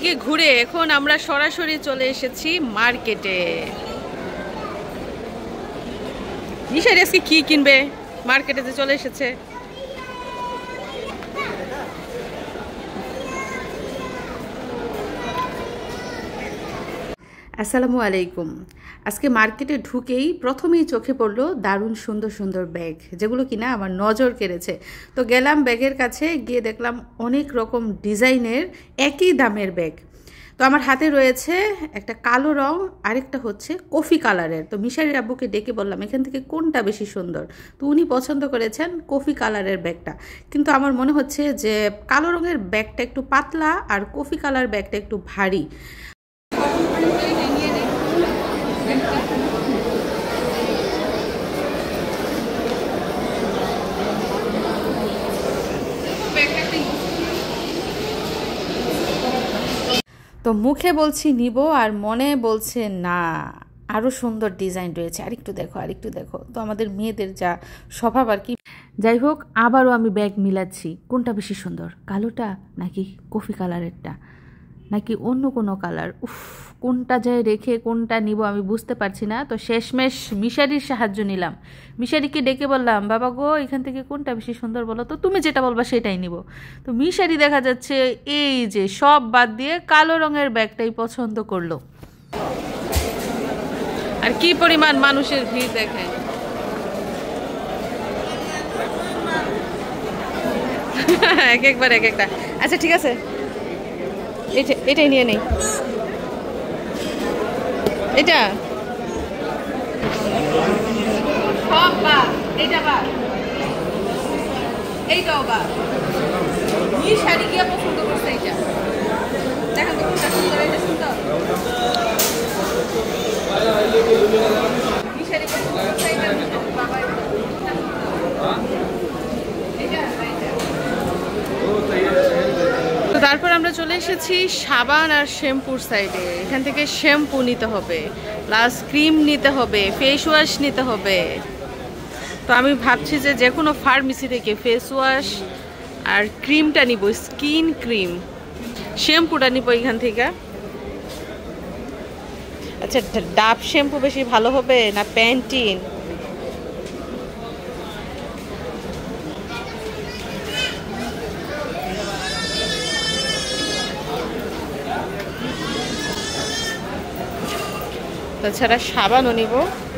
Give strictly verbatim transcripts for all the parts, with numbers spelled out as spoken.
থেকে ঘুরে এখন আমরা সরাসরি চলে এসেছি মার্কেটে। নিশারি আজকে কি কিনবে? মার্কেটে যে চলে এসেছে। আসসালামু আলাইকুম। আজকে মার্কেটে ঢুকেই প্রথমেই চোখে পড়লো দারুণ সুন্দর সুন্দর ব্যাগ, যেগুলো কিনা আমার নজর কেড়েছে। তো গেলাম ব্যাগের কাছে, গিয়ে দেখলাম অনেক রকম ডিজাইনের একই দামের ব্যাগ। তো আমার হাতে রয়েছে একটা কালো রং, আরেকটা হচ্ছে কফি কালারের। তো মিশারির আব্বুকে ডেকে বললাম এখান থেকে কোনটা বেশি সুন্দর। তো উনি পছন্দ করেছেন কফি কালারের ব্যাগটা, কিন্তু আমার মনে হচ্ছে যে কালো রঙের ব্যাগটা একটু পাতলা আর কফি কালার ব্যাগটা একটু ভারী। তো মুখে বলছি নিব আর মনে বলছে না, আরও সুন্দর ডিজাইন রয়েছে, আরেকটু দেখো আরেকটু দেখো। তো আমাদের মেয়েদের যা স্বভাব আর কি। যাই হোক, আবারও আমি ব্যাগ মিলাচ্ছি, কোনটা বেশি সুন্দর, কালোটা নাকি কফি কালারেরটা নাকি অন্য কোনো কালার। উফ, কোনটা যায় রেখে কোনটা নিব আমি বুঝতে পারছি না। তো শেষমেশ মিশারির সাহায্য নিলাম। মিশারিকে ডেকে বললাম, বাবা গো এখান থেকে কোনটা বেশি সুন্দর বলো তো, তুমি যেটা বলবা সেটাই নিব। তো মিশারি দেখা যাচ্ছে এই যে সব বাদ দিয়ে কালো রঙের ব্যাগটাই পছন্দ করলো। আর কি পরিমাণ মানুষের ভিড় দেখেন। এক একবার এক একটা। আচ্ছা ঠিক আছে, এটাই নিয়ে নেই। এটা সব বা এইটা বা এইটাও বা কি শাড়ি গিয়ে পছন্দ করছে। এইটা দেখেন তো কোনটা সুন্দর, এটা সুন্দর। কি শাড়ি পছন্দ করছে এইটা বাবা, এইটা এইটা। তো তারপর আমরা চলে এসেছি সাবান আর শ্যাম্পুর সাইডে। এখান থেকে শ্যাম্পু নিতে হবে, প্লাস ক্রিম নিতে হবে, ফেস ওয়াশ নিতে হবে। তো আমি ভাবছি যে যে কোনো ফার্মেসি থেকে ফেস ওয়াশ আর ক্রিমটা নিব, স্কিন ক্রিম। শ্যাম্পুটা নিব এখান থেকে। আচ্ছা, ডাব শ্যাম্পু বেশি ভালো হবে না প্যান্টিন? তাছাড়া সাবানও নিব।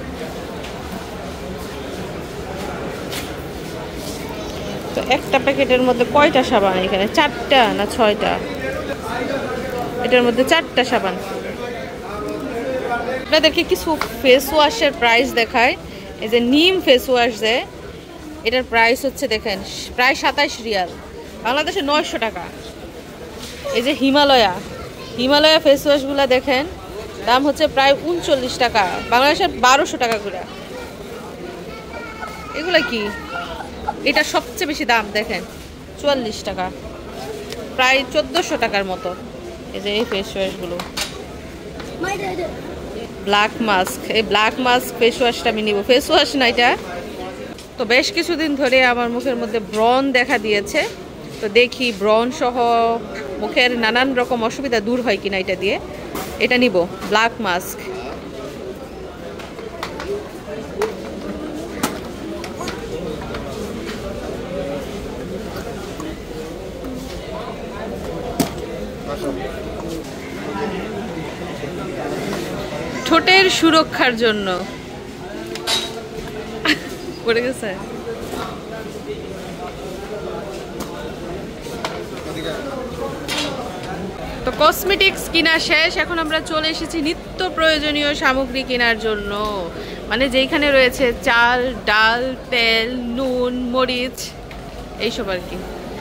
তো একটা প্যাকেটের মধ্যে কয়টা সাবান? এখানে চারটা না ছয়টা? এটার মধ্যে চারটা সাবান। আপনাদেরকে কিছু ফেস ওয়াশের প্রাইস দেখায়। এই যে নিম ফেস ওয়াশ, যে এটার প্রাইস হচ্ছে দেখেন প্রায় সাতাইশ রিয়াল, বাংলাদেশে নয়শো টাকা। এই যে হিমালয়া, হিমালয়া ফেস ওয়াশগুলো দেখেন দাম হচ্ছে প্রায় উনচল্লিশ টাকা, বাংলাদেশের বারোশো টাকা করে। এগুলা কি? এটা সবচেয়ে বেশি দাম দেখেন চুয়াল্লিশ টাকা, প্রায় চোদ্দোশো টাকার মতো। এই যে এই ফেস ওয়াশগুলো, ব্ল্যাক মাস্ক, এই ব্ল্যাক মাস্ক ফেস ওয়াশটা আমি নিব। ফেস ওয়াশ না এটা। তো বেশ কিছুদিন ধরে আমার মুখের মধ্যে ব্রণ দেখা দিয়েছে। তো দেখি ব্রণ সহ মুখের নানান রকম অসুবিধা দূর হয় কিনা এটা দিয়ে। এটা নিব, ব্ল্যাক মাস্ক। ঠোঁটের সুরক্ষার জন্য পড়ে গেছে। তো কসমেটিক্স কিনা শেষ, এখন আমরা চলে এসেছি নিত্য প্রয়োজনীয় সামগ্রী কেনার জন্য। মানে যেখানে রয়েছে চাল, ডাল, তেল, নুন, মরিচ, এইসব আর কি।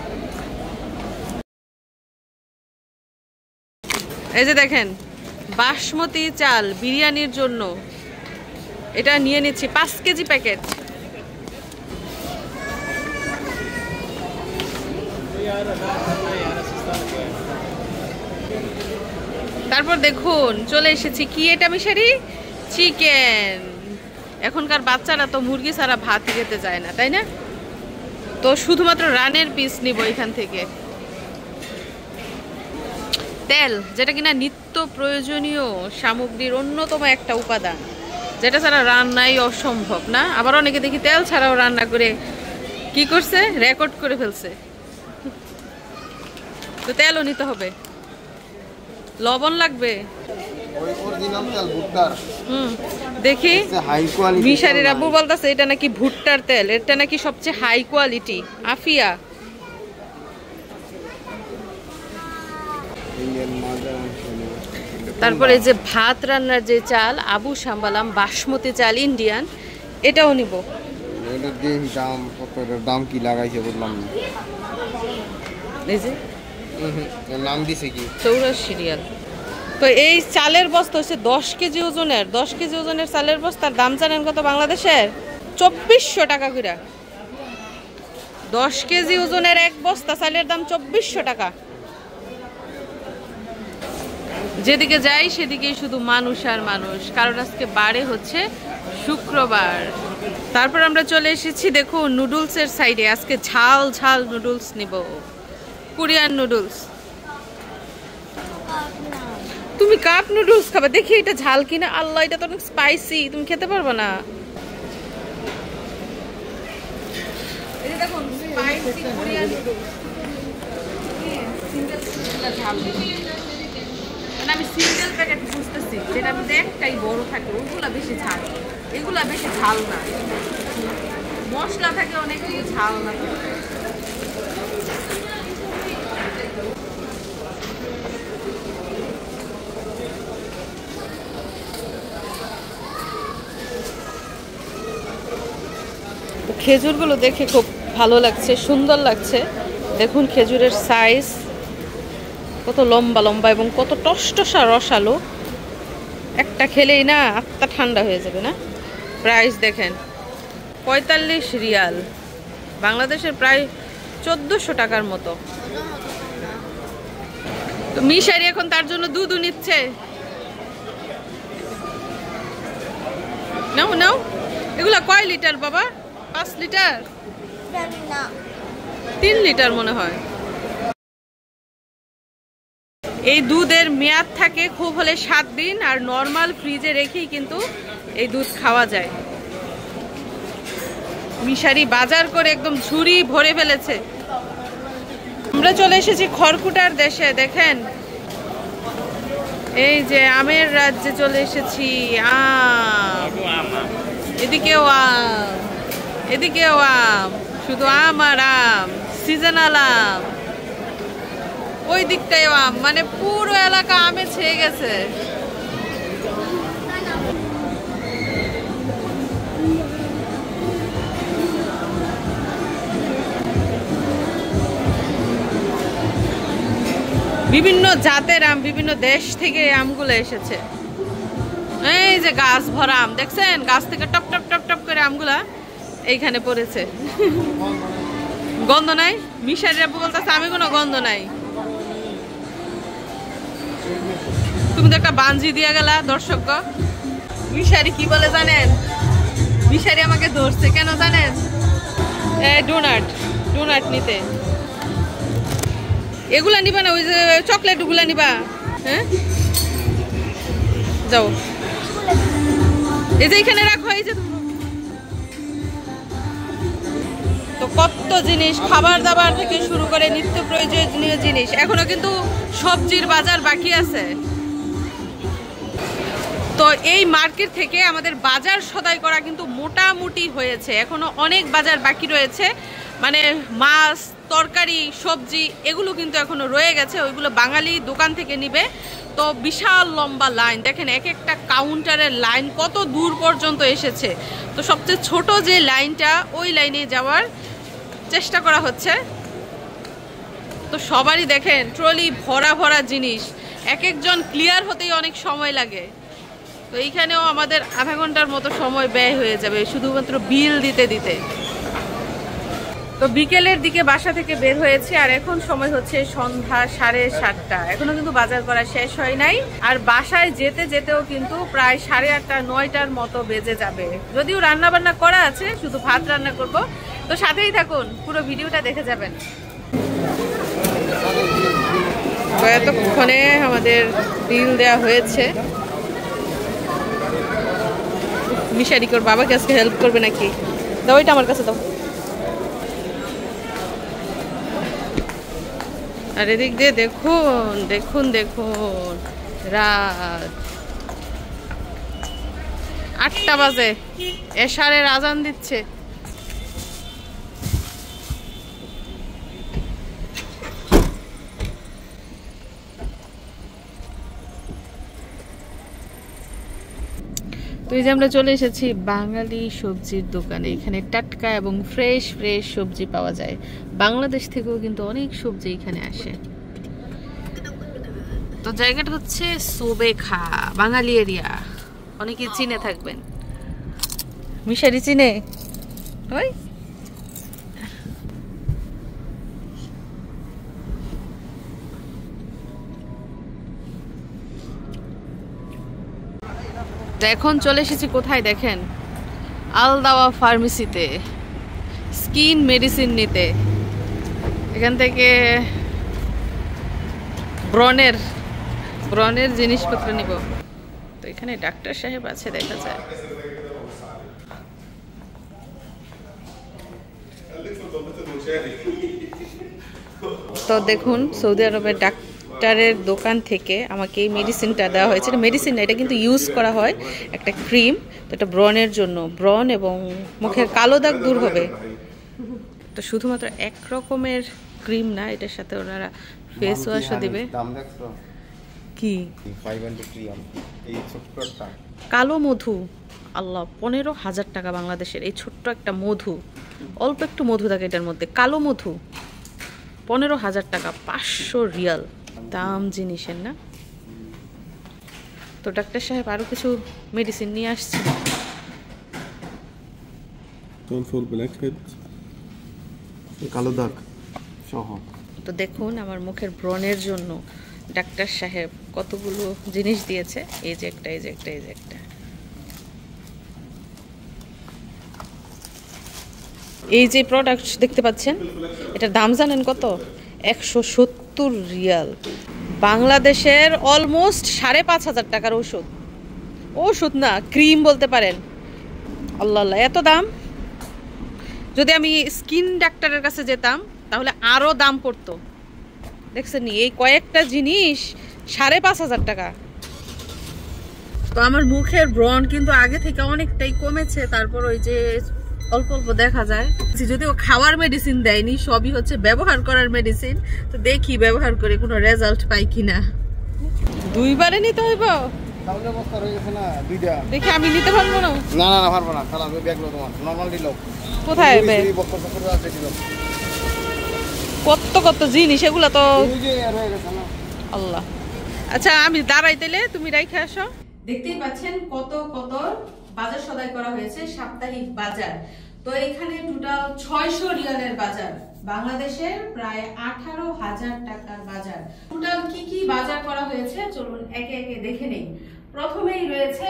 এই যে দেখেন বাসমতি চাল বিরিয়ানির জন্য, এটা নিয়ে নিচ্ছি পাঁচ কেজি প্যাকেট। তারপর দেখুন চলে এসেছি কি এটা মিশারি, চিকেন। এখনকার বাচ্চারা তো মুরগি ছাড়া ভাত খেতে যায় না, তাই না? তো শুধুমাত্র রানের পিস নিব এখান থেকে। তেল, যেটা কিনা নিত্য প্রয়োজনীয় সামগ্রীর অন্যতম একটা উপাদান, যেটা ছাড়া রান্নাই অসম্ভব না। আবার অনেকে দেখি তেল ছাড়াও রান্না করে কি করছে, রেকর্ড করে ফেলছে। তো তেলও নিতে হবে, লবণ লাগবে। হুম, দেখি মিশারির আব্বু বলতেছে এটা নাকি ভুট্টার তেল, এটা নাকি সবচেয়ে হাই কোয়ালিটি। আফিয়া, তারপরে যে ভাত রান্নার যে চাল আবু সাম্বালাম বাসমতি চাল ইন্ডিয়ান, এটাও নিব। দাম কত, দাম কি লাগাইছে বললাম না। এই যে নাম দিছে কি, চৌরাশি রিয়াল। তো এই চালের বস্তা হচ্ছে দশ কেজি ওজনের, দশ কেজি ওজনের চালের বস্তার দাম জানেন কত বাংলাদেশের? চব্বিশশো টাকা করে। দশ কেজি ওজনের এক বস্তা চালের দাম চব্বিশশো টাকা। যেদিকে যাই সেদিকেই শুধু মানুষ আর মানুষ, কারণ আজকে বারে হচ্ছে শুক্রবার। তারপর আমরা চলে এসেছি দেখুন নুডলসের সাইডে। আজকে ঝাল ঝাল নুডলস নিব, কোরিয়ান নুডলস। তুমি কাপ নুডলস খাবে, দেখি এটা ঝাল কিনা। আল্লাহ, এটা তো অনেক স্পাইসি, তুমি খেতে পারবে না। এই যে দেখুন স্পাইসি কোরিয়ান নুডলস। আমি সিঙ্গেল প্যাকেট বুঝতেছি, যেটা আমি একটাই বড় থাকে ওইগুলা বেশি ঝাল, এগুলা বেশি ঝাল না। মশলা থাকে অনেক, ঝাল না। খেজুরগুলো দেখে খুব ভালো লাগছে, সুন্দর লাগছে। দেখুন খেজুরের সাইজ কত লম্বা লম্বা এবং কত টসটসা রসালো। একটা খেলেই না আত্মা ঠান্ডা হয়ে যাবে না। প্রাইস দেখেন পঁয়তাল্লিশ রিয়াল, বাংলাদেশের প্রায় চোদ্দশো টাকার মতো। তো মিশারি এখন তার জন্য দুধও নিচ্ছে। নাও নাও। এগুলা কয় লিটার বাবা? পাঁচ লিটার, তিন লিটার মনে হয়। এই দুধের মেয়াদ থাকে খুব হলে সাত দিন, আর নর্মাল ফ্রিজে রেখেই কিন্তু এই দুধ খাওয়া যায়। মিশারি বাজার করে একদম ঝুড়ি ভরে ফেলেছে। আমরা চলে এসেছি খড়কুটার দেশে। দেখেন এই যে আমের রাজ্যে চলে এসেছি। আম, এদিকেও আম, এদিকেও আম, শুধু আম আর আম, সিজনাল আম। ওই দিকটাই আম, মানে পুরো এলাকা আমে ছেয়ে গেছে। বিভিন্ন জাতের আম, বিভিন্ন দেশ থেকে আমগুলো এসেছে। এই যে গাছ ভরা আম দেখছেন, গাছ থেকে টপ টপ টপ টপ করে আমগুলা এইখানে পড়েছে। গন্ধ নাই? মিশারি আব্বু বলতেছে আমি কোনো গন্ধ নাই। তুমি তো একটা বাঞ্জি দিয়ে গেলা দর্শক। মিশারি কি বলে জানেন? মিশারি আমাকে ধরছে কেন জানেন? ডোনাট, ডোনাট নিতে। এগুলা নিবা না, ওই যে চকলেট গুলা নিবা। হ্যাঁ যাও, এই যে এখানে রাখো। এই যে তো কত জিনিস, খাবার দাবার থেকে শুরু করে নিত্য প্রয়োজনীয় জিনিস। এখনো কিন্তু সবজির বাজার বাকি আছে। তো এই মার্কেট থেকে আমাদের বাজার সদাই করা কিন্তু মোটামুটি হয়েছে, এখনো অনেক বাজার বাকি রয়েছে। মানে মাছ, তরকারি, সবজি এগুলো কিন্তু এখনো রয়ে গেছে, ওইগুলো বাঙালি দোকান থেকে নিবে। তো বিশাল লম্বা লাইন দেখেন, এক একটা কাউন্টারের লাইন কত দূর পর্যন্ত এসেছে। তো সবচেয়ে ছোট যে লাইনটা, ওই লাইনে যাওয়ার চেষ্টা করা হচ্ছে। তো সবারই দেখেন ট্রলি ভরা ভরা জিনিস, এক একজন ক্লিয়ার হতেই অনেক সময় লাগে। তো এইখানেও আমাদের আধা ঘন্টার মতো সময় ব্যয় হয়ে যাবে শুধুমাত্র বিল দিতে দিতে। তো বিকেলের দিকে বাসা থেকে বের হয়েছে, আর এখন সময় হচ্ছে সন্ধ্যা সাড়ে সাতটা। এখনো কিন্তু বাজার করা শেষ হয় নাই, আর বাসায় যেতে যেতেও কিন্তু প্রায় সাড়ে আটটা নয়টার মতো বেজে যাবে। যদিও রান্না বান্না করা আছে, শুধু ভাত রান্না করব। তো সাথেই থাকুন, পুরো ভিডিওটা দেখে যাবেন। এতক্ষণে আমাদের বিল দেওয়া হয়েছে। মিশারি কর বাবাকে আজকে হেল্প করবে নাকি? দাও এটা আমার কাছে দাও। আর এদিক দিয়ে দেখুন দেখুন দেখুন রাত আটটা বাজে, এশারের আজান দিচ্ছে। তো এই যে আমরা চলে এসেছি বাঙালি সবজির দোকানে। এখানে টাটকা এবং ফ্রেশ ফ্রেশ সবজি পাওয়া যায়। বাংলাদেশ থেকেও কিন্তু অনেক সবজি এখানে আসে। তো জায়গাটা হচ্ছে সোবেখা, বাঙালি এরিয়া, অনেকে চিনে থাকবেন। মিশারি চিনে? ওই এখন চলে এসেছি কোথায় দেখেন, আলদাওয়া ফার্মেসিতে স্কিন মেডিসিন নিতে। এখান থেকে ব্রণের ব্রণের জিনিসপত্র নিব। তো এখানে ডাক্তার সাহেব আছে দেখা যায়। তো দেখুন সৌদি আরবের ডাক্তারের দোকান থেকে আমাকে এই মেডিসিনটা দেওয়া হয়েছে। এটা মেডিসিন না, এটা কিন্তু ইউজ করা হয় একটা ক্রিম। তো এটা ব্রণের জন্য, ব্রণ এবং মুখের কালো দাগ দূর হবে। তো শুধুমাত্র এক রকমের ক্রিম না, এটার সাথে ওনারা ফেস ওয়াশও দিবে। কি কালো মধু, আল্লাহ, পনেরো হাজার টাকা বাংলাদেশের। এই ছোট্ট একটা মধু, অল্প একটু মধু থাকে এটার মধ্যে, কালো মধু, পনেরো হাজার টাকা, পাঁচশো রিয়াল দাম জিনিসের না। তো ডাক্তার সাহেব আরো কিছু মেডিসিন নিয়ে আসছে। কালো দাগ সহ। তো দেখুন আমার মুখের ব্রণের জন্য ডাক্তার সাহেব কতগুলো জিনিস দিয়েছে। এই যে একটা, এই যে একটা, এই যে একটা। এই যে প্রোডাক্ট দেখতে পাচ্ছেন, এটার দাম জানেন কত? একশো সত্তর রিয়াল, বাংলাদেশের অলমোস্ট সাড়ে পাঁচ হাজার টাকার ওষুধ। ওষুধ না, ক্রিম বলতে পারেন। আল্লাহ আল্লাহ, এত দাম! যদি আমি স্কিন ডাক্তারের কাছে যেতাম তাহলে আরো দাম পড়তো। দেখছেন নি, এই কয়েকটা জিনিস সাড়ে পাঁচ হাজার টাকা। তো আমার মুখের ব্রণ কিন্তু আগে থেকে অনেকটাই কমেছে। তারপর ওই যে অল্প অল্প দেখা যায়, যদিও খাওয়ার মেডিসিন দেয়নি, সবই হচ্ছে ব্যবহার করার মেডিসিন। তো দেখি ব্যবহার করে কোনো রেজাল্ট পাই কিনা। দুইবারে নিতে হইব? দেখি আমি নিতে পারবো না। না না পারবো না, খারাপ ব্যাগ লো তোমার, নরমাল দিলো। কোথায় কত কত জিনিস, এগুলা তো আল্লাহ। আচ্ছা আমি দাঁড়াই তাইলে, তুমি রাইখে আসো। দেখতেই পাচ্ছেন কত কত বাজার সদাই করা হয়েছে, সাপ্তাহিক বাজার। তো এখানে টোটাল ছয়শো রিয়ালের বাজার, বাংলাদেশের প্রায় আঠারো হাজার টাকার বাজার। টোটাল কি কি বাজার করা হয়েছে চলুন একে একে দেখে নেই। প্রথমেই রয়েছে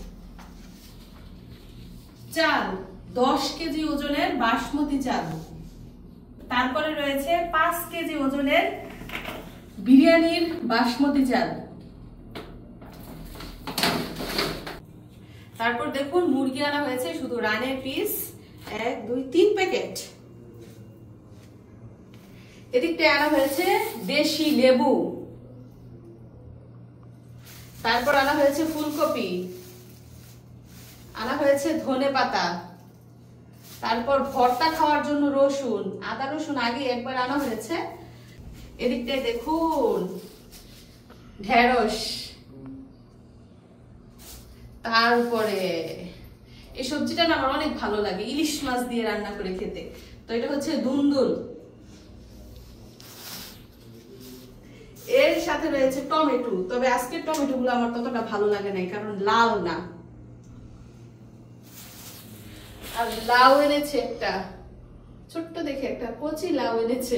চাল, দশ কেজি ওজনের বাসমতি চাল। তারপরে রয়েছে পাঁচ কেজি ওজনের বিরিয়ানির বাসমতি চাল। তারপর দেখুন মুরগি আনা হয়েছে শুধু রানের পিস, এক দুই তিন প্যাকেট। এদিকটা আনা হয়েছে দেশি লেবু। তারপর আনা হয়েছে ফুলকপি, আনা হয়েছে ধনে পাতা। তারপর ভর্তা খাওয়ার জন্য রসুন, আদা রসুন আগে একবার আনা হয়েছে। এদিকটায় দেখুন ঢেঁড়স। তারপরে এই সবজিটা না আমার অনেক ভালো লাগে, ইলিশ মাছ দিয়ে রান্না করে খেতে। তো এটা হচ্ছে দুন্দুল। এর সাথে রয়েছে টমেটো, তবে আজকের টমেটো গুলো আমার ততটা ভালো লাগে নাই, কারণ লাল না। আর লাউ এনেছে একটা, ছোট্ট দেখে একটা কচি লাউ এনেছে।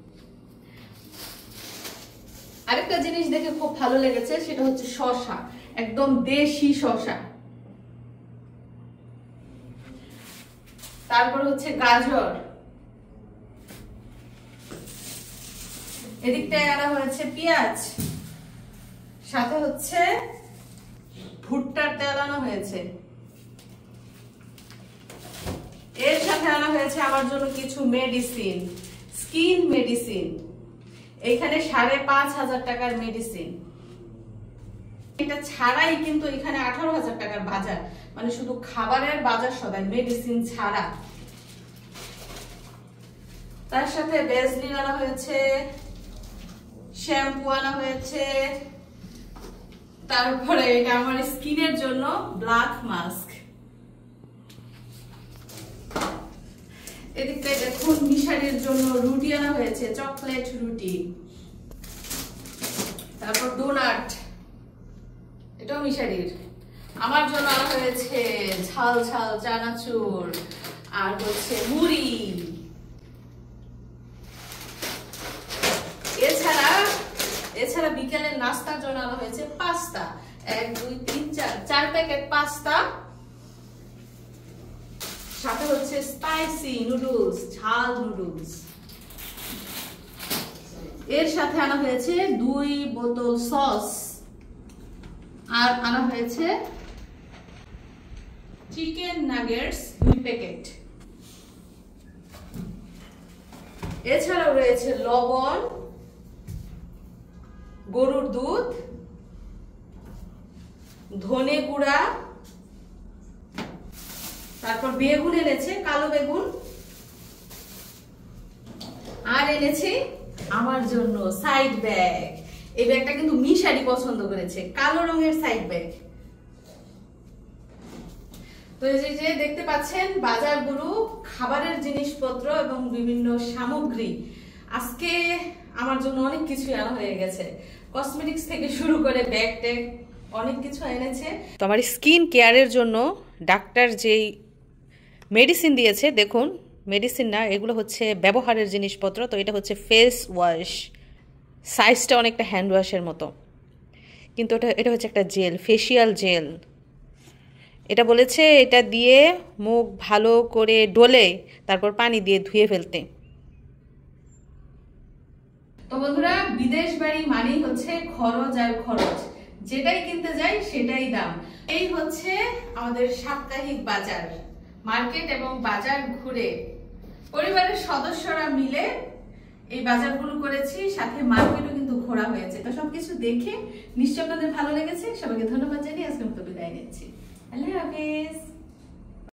আরেকটা জিনিস দেখে খুব ভালো লেগেছে, সেটা হচ্ছে শসা, একদম দেশি শসা। তারপর হচ্ছে গাজর, এদিকটায় আনা হয়েছে পেঁয়াজ, সাথে হচ্ছে ভুট্টার তেল আনা হয়েছে। এর সাথে আনা হয়েছে আমার জন্য কিছু মেডিসিন, স্কিন মেডিসিন। এখানে সাড়ে পাঁচ হাজার টাকার মেডিসিন। এটা ছাড়াই কিন্তু এখানে আঠারো হাজার টাকার বাজার, মানে শুধু খাবারের বাজার সদাই, মেডিসিন ছাড়া। তার সাথে ভ্যাসলিন আনা হয়েছে, শ্যাম্পু আনা হয়েছে, তারপরে এটা আমার স্কিনের জন্য ব্ল্যাক মাস্ক। এদিকটায় দেখুন মিশারির জন্য রুটি আনা হয়েছে, চকলেট রুটি। তারপর ডোনাট, এটাও মিশারির। আমার জন্য আনা হয়েছে ঝাল ঝাল চানাচুর আর হচ্ছে মুড়ি। এছাড়া এছাড়া বিকেলের নাস্তার জন্য আনা হয়েছে পাস্তা, এক দুই তিন চার চার প্যাকেট পাস্তা, সাথে হচ্ছে স্পাইসি নুডলস, ঝাল নুডলস। এর সাথে আনা হয়েছে দুই বোতল সস, আর আনা হয়েছে চিকেন নাগেটস দুই প্যাকেট। এছাড়াও রয়েছে লবণ, গরুর দুধ, ধনে গুঁড়া, তারপর বেগুন এনেছে, কালো বেগুন, আর এনেছে আমার জন্য সাইড ব্যাগ। এই ব্যাগটা কিন্তু মিশারি পছন্দ করেছে, কালো রঙের সাইড ব্যাগ। তো এই যে দেখতে পাচ্ছেন বাজারগুলো, খাবারের জিনিসপত্র এবং বিভিন্ন সামগ্রী। আজকে আমার জন্য অনেক কিছু আনা হয়ে গেছে, কসমেটিক্স থেকে শুরু করে ব্যাগ ট্যাগ অনেক কিছু এনেছে। তো আমার স্কিন কেয়ারের জন্য ডাক্তার যেই মেডিসিন দিয়েছে, দেখুন মেডিসিন না, এগুলো হচ্ছে ব্যবহারের জিনিসপত্র। তো এটা হচ্ছে ফেস ওয়াশ, সাইজটা অনেকটা হ্যান্ড ওয়াশের মতো, কিন্তু এটা এটা হচ্ছে একটা জেল, ফেসিয়াল জেল। এটা বলেছে এটা দিয়ে মুখ ভালো করে ডলে তারপর পানি দিয়ে ধুয়ে ফেলতে। তো বন্ধুরা, বিদেশ বাড়ি মানেই হচ্ছে খরচ আর খরচ, যেটাই কিনতে যাই সেটাই দাম। এই হচ্ছে আমাদের সাপ্তাহিক বাজার, মার্কেট এবং বাজার ঘুরে পরিবারের সদস্যরা মিলে এই বাজারগুলো করেছি, সাথে মার্কেটও কিন্তু ঘোরা হয়েছে। তো সবকিছু দেখে নিশ্চয় আপনাদের ভালো লেগেছে। সবাইকে ধন্যবাদ জানিয়ে আজকের মতো বিদায় নিচ্ছি।